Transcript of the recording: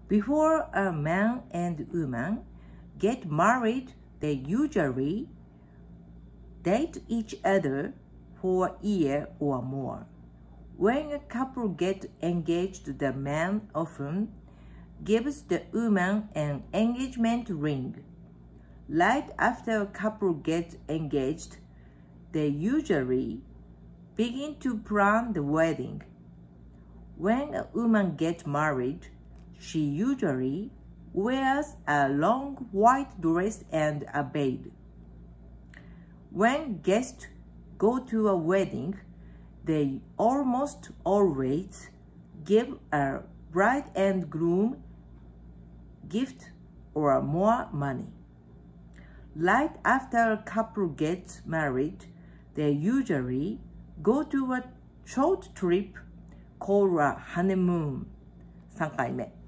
Before a man and woman get married, they usually date each other for a year or more. When a couple gets engaged, the man often gives the woman an engagement ring. Right after a couple gets engaged, they usually begin to plan the wedding. When a woman gets married, she usually wears a long white dress and a veil. When guests go to a wedding, they almost always give a bride and groom gift or more money. Right after a couple gets married, they usually go to a short trip called a honeymoon. 3回目。